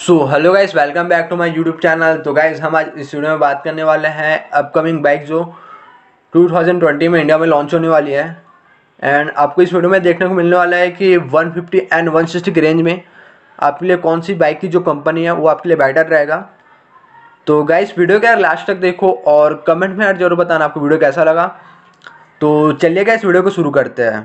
Hello guys, welcome back to my YouTube channel. तो guys हम आज इस वीडियो में बात करने वाले हैं अपकमिंग बाइक जो 2020 में इंडिया में लॉन्च होने वाली है। एंड आपको इस वीडियो में देखने को मिलने वाला है कि 150 एंड 160 की रेंज में आपके लिए कौन सी बाइक की जो कंपनी है वो आपके लिए बेटर रहेगा। तो गाइस वीडियो को यार लास्ट तक देखो और कमेंट में यार जरूर बताना आपको वीडियो कैसा लगा। तो चलिए गाइस वीडियो को शुरू करते हैं।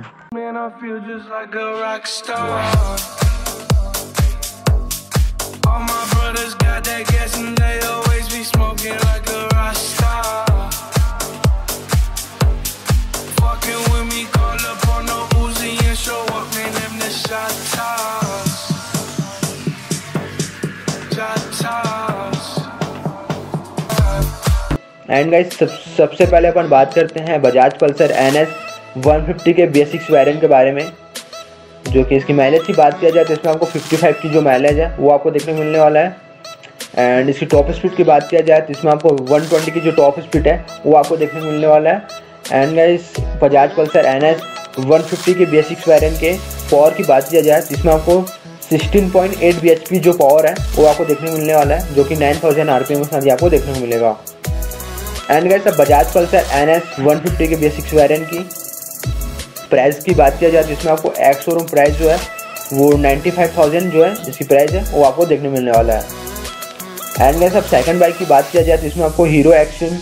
एंड गाइस सबसे पहले अपन बात करते हैं बजाज पल्सर NS 150 के बेसिक्स वेरिएंट के बारे में। जो कि इसकी माइलेज की बात किया जाए तो इसमें आपको 55 की जो माइलेज है वो आपको देखने को मिलने वाला है। एंड इसकी टॉप स्पीड की बात किया जाए तो इसमें आपको 120 की जो टॉप स्पीड है वो आपको देखने को मिलने वाला है। And guys Bajaj Pulsar NS 150 के बेसिक्स वेरिएंट के पावर की बात किया जाए तो इसमें आपको 16.8 bhp जो पावर है वो आपको देखने को मिलने वाला है, जो कि 9000 RPM के साथ आपको देखने को मिलेगा। एंड गाइस अब बजाज पल्सर NS 150 के बेसिक्स वेरिएंट की प्राइस की बात किया जाए तो इसमें आपको एक्स शोरूम प्राइस जो है वो 95,000 जो है इसकी प्राइस है वो आपको देखने मिलने वाला है। एंड गाइस अब सेकंड बाइक की बात किया जाए तो इसमें आपको हीरो एक्शन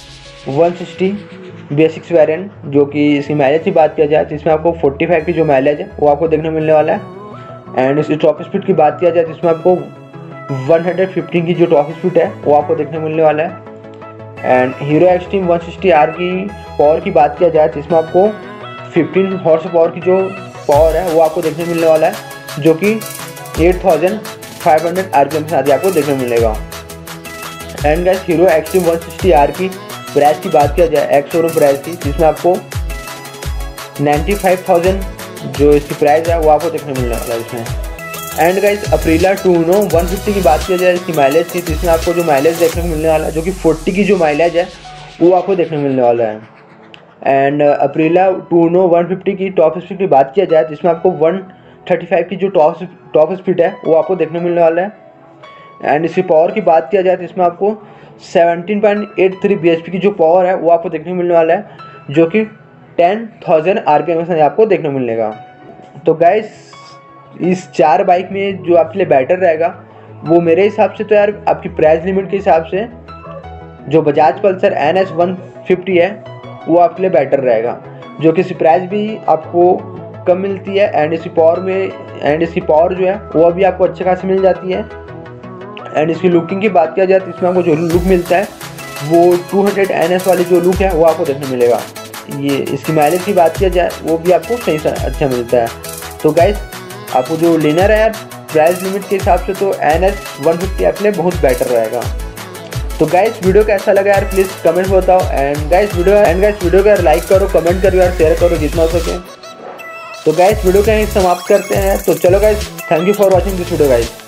160 बेसिक्स वेरिएंट, जो कि इसकी माइलेज की बात किया जाए तो इसमें आपको 45 की जो माइलेज है वो आपको देखने मिलने वाला है। एंड इसकी टॉप स्पीड की बात किया जाए तो इसमें आपको 115 की जो टॉप स्पीड है वो आपको देखने मिलने वाला है। एंड हीरो एक्सट्रीम 160R की पावर की बात किया जाए तो इसमें आपको 15 हॉर्स पावर की जो पावर है वो आपको देखने मिलने वाला है, जो कि 8500 RPM के साथ आपको देखने मिलेगा। And guys hero extreme 160R की प्राइस की बात किया जाए एक्स शोरूम प्राइस की, जिसमें आपको 95,000 जो इसकी प्राइस है वो आपको देखने मिलने वाला है इसमें। एंड गाइस अप्रीला टूनो 150 की बात किया जाए इसकी माइलेज की, जिसमें आपको जो माइलेज देखने को मिलने वाला है जो कि 40 की जो माइलेज है वो आपको देखने मिलने वाला है। एंड अप्रीला टूनो 150 की टॉप स्पीड की बात किया जाए तो इसमें आपको 135 की जो टॉप स्पीड है वो आपको देखने मिलने वाला है। एंड इसकी पावर की बात किया जाए तो इसमें आपको 17.83 bhp की जो पावर है वो आपको देखने मिलने वाला है, जो कि 10,000 RPM के साथ आपको देखने मिलेगा। तो गाइस इस 4 बाइक में जो आपके लिए बेटर रहेगा वो मेरे हिसाब से तो यार आपकी प्राइस लिमिट के हिसाब से जो बजाज पल्सर NS 150 है वो आपके लिए बेटर रहेगा, जो कि इसकी प्राइस भी आपको कम मिलती है। एंड इसकी पावर जो है वो भी आपको अच्छे खासी मिल जाती है। एंड इसकी लुकिंग की बात किया जाए तो इसमें आपको जो लुक मिलता है वो 200 NS वाली जो लुक है वो आपको देखने मिलेगा। ये इसकी माइलेज की बात किया जाए वो भी आपको सही से अच्छा मिलता है। तो गाइस आपको जो लेना है यार प्राइस लिमिट के हिसाब से तो NS 150 आपके लिए बहुत बेटर रहेगा। तो गाइस वीडियो कैसा लगा यार प्लीज़ कमेंट में बताओ। एंड गाइस वीडियो को यार लाइक करो, कमेंट करो यार, शेयर करो जितना हो सके। तो गाइस वीडियो को यहीं समाप्त करते हैं। तो चलो guys, thank you for watching this video guys.